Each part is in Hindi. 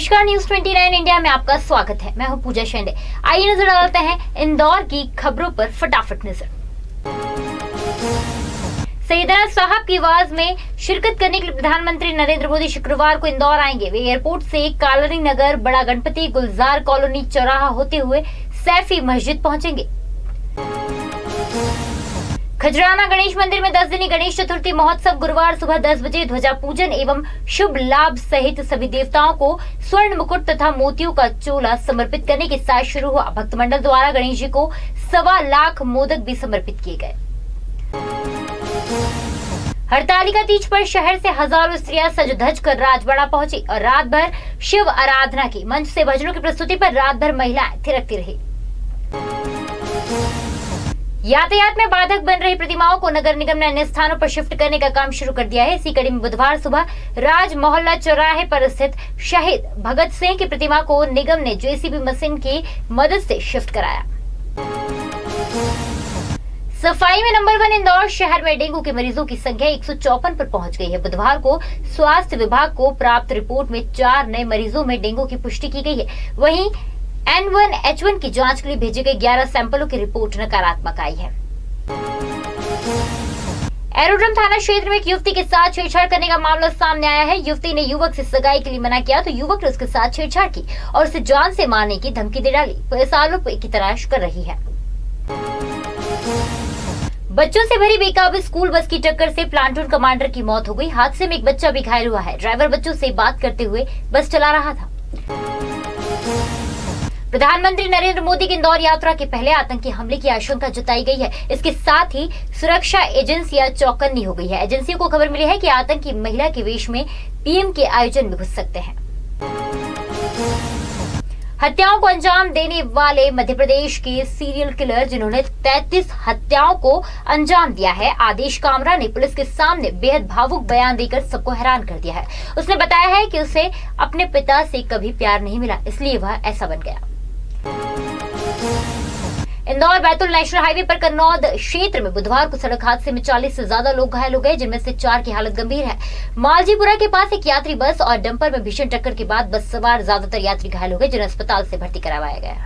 नमस्कार, न्यूज 29 इंडिया में आपका स्वागत है। मैं हूं पूजा शेंडे। आइए नजर डालते हैं इंदौर की खबरों पर फटाफट नजर। सईदना साहब की आवाज में शिरकत करने के लिए प्रधानमंत्री नरेंद्र मोदी शुक्रवार को इंदौर आएंगे। वे एयरपोर्ट से कालनी नगर, बड़ा गणपति, गुलजार कॉलोनी, चौराहा होते हुए सैफी मस्जिद पहुंचेंगे। खजराना गणेश मंदिर में 10 दिनी गणेश चतुर्थी महोत्सव गुरुवार सुबह 10 बजे ध्वजा पूजन एवं शुभ लाभ सहित सभी देवताओं को स्वर्ण मुकुट तथा मोतियों का चोला समर्पित करने के साथ शुरू हुआ। भक्त मंडल द्वारा गणेश जी को 1.25 लाख मोदक भी समर्पित किए गए। हरतालिका तीज पर शहर से हजारों स्त्रियां सज धज कर राजवाड़ा पहुंची और रात भर शिव आराधना की। मंच से भजनों की प्रस्तुति पर रात भर महिलाएं थिरकती रही। यातायात में बाधक बन रही प्रतिमाओं को नगर निगम ने अन्य स्थानों पर शिफ्ट करने का काम शुरू कर दिया है। इसी कड़ी में बुधवार सुबह राज मोहल्ला चौराहे पर स्थित शहीद भगत सिंह की प्रतिमा को निगम ने जेसीबी मशीन की मदद से शिफ्ट कराया। सफाई में नंबर 1 इंदौर शहर में डेंगू के मरीजों की संख्या 154 पर पहुंच गई है। बुधवार को स्वास्थ्य विभाग को प्राप्त रिपोर्ट में 4 नए मरीजों में डेंगू की पुष्टि की गई है। वहीं N1H1 की जांच के लिए भेजे गए 11 सैंपलों की रिपोर्ट नकारात्मक आई है। एरोड्रम थाना क्षेत्र में एक युवती के साथ छेड़छाड़ करने का मामला सामने आया है। युवती ने युवक से सगाई के लिए मना किया तो युवक ने उसके साथ छेड़छाड़ की और उसे जान से मारने की धमकी दे डाली। पुलिस आरोपी की तलाश कर रही है। बच्चों से भरी बेकाबू स्कूल बस की टक्कर से प्लाटून कमांडर की मौत हो गई। हादसे में एक बच्चा भी घायल हुआ है। ड्राइवर बच्चों से बात करते हुए बस चला रहा था। प्रधानमंत्री नरेंद्र मोदी की इंदौर यात्रा के पहले आतंकी हमले की आशंका जताई गई है। इसके साथ ही सुरक्षा एजेंसियां चौकन्नी हो गई है। एजेंसियों को खबर मिली है कि आतंकी महिला के वेश में पीएम के आयोजन में घुस सकते हैं। हत्याओं को अंजाम देने वाले मध्य प्रदेश के सीरियल किलर जिन्होंने 33 हत्याओं को अंजाम दिया है, आदेश कामरा ने पुलिस के सामने बेहद भावुक बयान देकर सबको हैरान कर दिया है। उसने बताया है कि उसे अपने पिता से कभी प्यार नहीं मिला, इसलिए वह ऐसा बन गया। इंदौर बैतूल नेशनल हाईवे पर कन्नौद क्षेत्र में बुधवार को सड़क हादसे में 40 से ज्यादा लोग घायल हो गए, जिनमें से 4 की हालत गंभीर है। मालजीपुरा के पास एक यात्री बस और डंपर में भीषण टक्कर के बाद बस सवार ज्यादातर यात्री घायल हो गए, जिन्हें अस्पताल से भर्ती करवाया गया।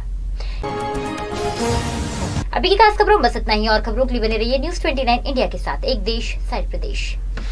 अभी की खास खबरों बस इतना ही और खबरों के लिए बने रहिए न्यूज 29 इंडिया के साथ। एक देश साइड प्रदेश।